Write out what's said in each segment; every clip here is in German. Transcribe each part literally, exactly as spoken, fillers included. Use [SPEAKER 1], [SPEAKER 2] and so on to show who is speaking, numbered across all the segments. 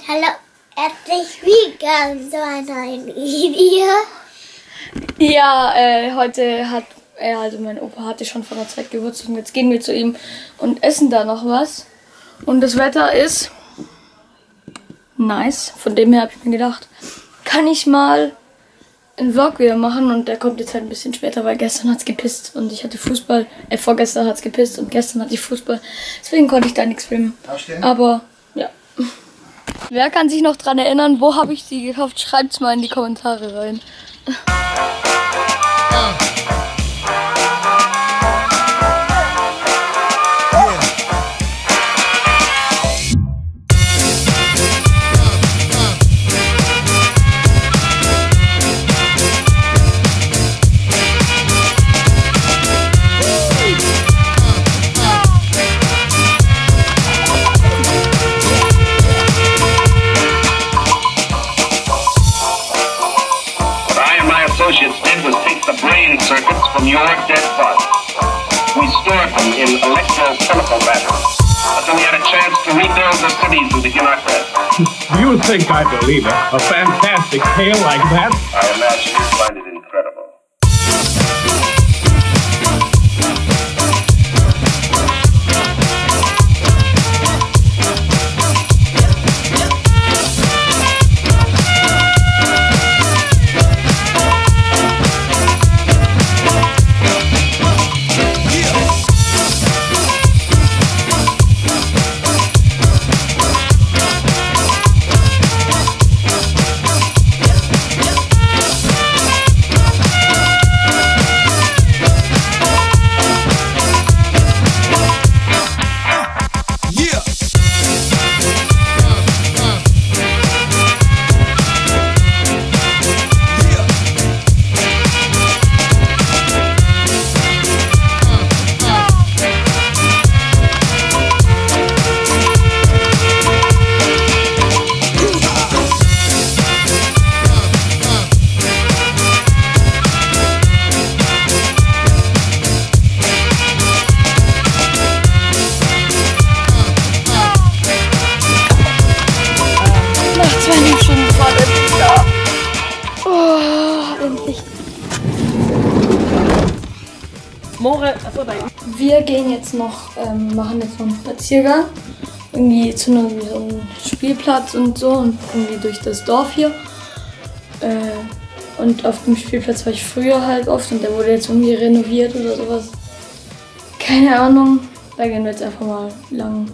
[SPEAKER 1] Hallo, herzlich willkommen zu einem neuen Video.
[SPEAKER 2] Ja, äh, heute hat, äh, also mein Opa hatte schon vor einer Zeit Geburtstag und jetzt gehen wir zu ihm und essen da noch was. Und das Wetter ist nice, von dem her habe ich mir gedacht, kann ich mal einen Vlog wieder machen und der kommt jetzt halt ein bisschen später, weil gestern hat's gepisst und ich hatte Fußball, äh, vorgestern hat's gepisst und gestern hatte ich Fußball, deswegen konnte ich da nichts filmen. Aber, ja. Wer kann sich noch dran erinnern, wo habe ich sie gekauft? Schreibt's mal in die Kommentare rein.
[SPEAKER 3] Associates did was take the brain circuits from your dead body. We stored them in electrochemical batteries until we had a chance to rebuild the cities and begin our quest.
[SPEAKER 4] You think I believe it? A fantastic tale like that?
[SPEAKER 3] I imagine you find it incredible.
[SPEAKER 2] Wir gehen jetzt noch, ähm, machen jetzt noch einen Spaziergang. Irgendwie zu einem, so einem Spielplatz und so und irgendwie durch das Dorf hier. Äh, und auf dem Spielplatz war ich früher halt oft und der wurde jetzt irgendwie renoviert oder sowas. Keine Ahnung, da gehen wir jetzt einfach mal lang.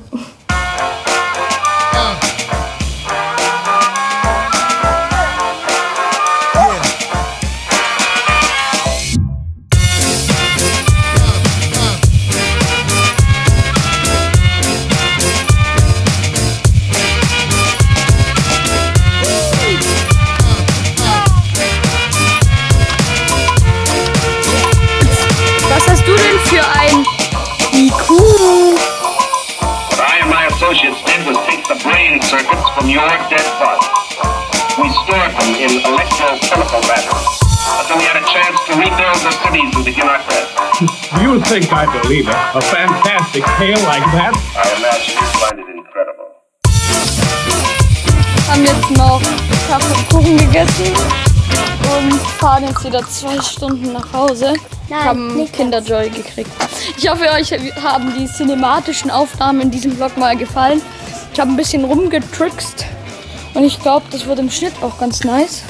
[SPEAKER 2] Für ein I Q.
[SPEAKER 3] What I and my associates did was take the brain circuits from your dead body. We stored them in electrochemical batteries until we had a chance to rebuild the cities and begin our quest.
[SPEAKER 4] You think I believe it? A fantastic tale like that?
[SPEAKER 3] I imagine you find it incredible.
[SPEAKER 2] Haben jetzt noch Kaffee und Kuchen gegessen und fahren jetzt wieder zwei Stunden nach Hause.
[SPEAKER 1] Nein,
[SPEAKER 2] haben Kinderjoy gekriegt. Ich hoffe, euch haben die cinematischen Aufnahmen in diesem Vlog mal gefallen. Ich habe ein bisschen rumgetrickst und ich glaube, das wird im Schnitt auch ganz nice.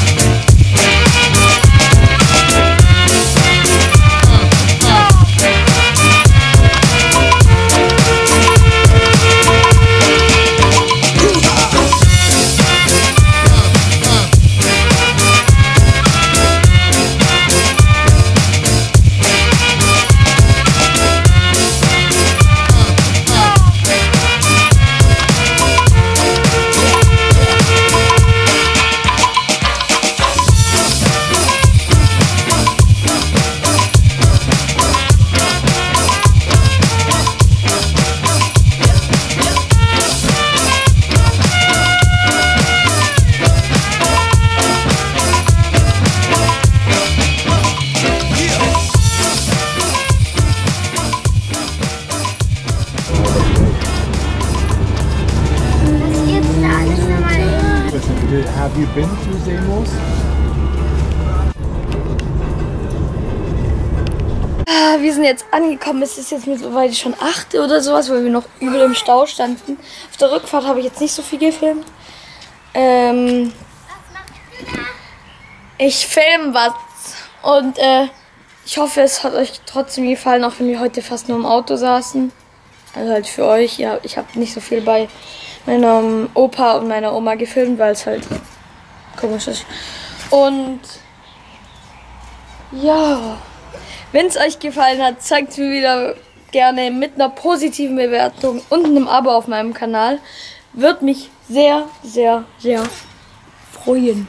[SPEAKER 5] Yeah. viel Wind du sehen musst.
[SPEAKER 2] Wir sind jetzt angekommen, es ist jetzt mittlerweile schon acht oder sowas, weil wir noch übel im Stau standen. Auf der Rückfahrt habe ich jetzt nicht so viel gefilmt. Ähm, ich filme was und äh, ich hoffe, es hat euch trotzdem gefallen, auch wenn wir heute fast nur im Auto saßen. Also halt für euch, ja, ich habe nicht so viel bei meinem Opa und meiner Oma gefilmt, weil es halt komisch ist. Und ja... Wenn es euch gefallen hat, zeigt es mir wieder gerne mit einer positiven Bewertung und einem Abo auf meinem Kanal. Würde mich sehr, sehr, sehr freuen.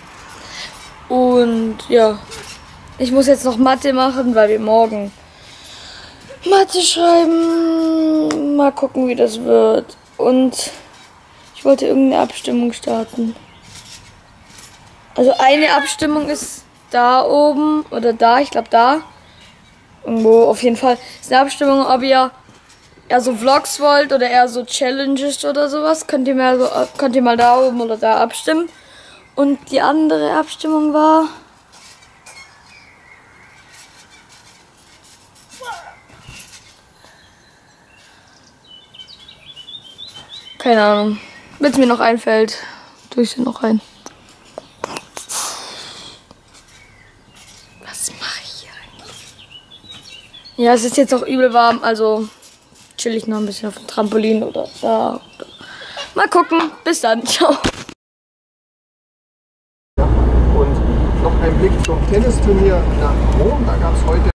[SPEAKER 2] Und ja, ich muss jetzt noch Mathe machen, weil wir morgen Mathe schreiben. Mal gucken, wie das wird. Und ich wollte irgendeine Abstimmung starten. Also eine Abstimmung ist da oben oder da, ich glaube da. Irgendwo auf jeden Fall. Ist eine Abstimmung, ob ihr eher so Vlogs wollt oder eher so Challenges oder sowas. Könnt ihr mal, so, könnt ihr mal da oben oder da abstimmen. Und die andere Abstimmung war... Keine Ahnung. Wenn es mir noch einfällt, tue ich sie noch rein. Was mache ich hier eigentlich? Ja, es ist jetzt auch übel warm, also chill ich noch ein bisschen auf dem Trampolin oder da. Mal gucken. Bis dann. Ciao.
[SPEAKER 5] Und noch ein Blick zum Tennisturnier nach Rom. Da gab es heute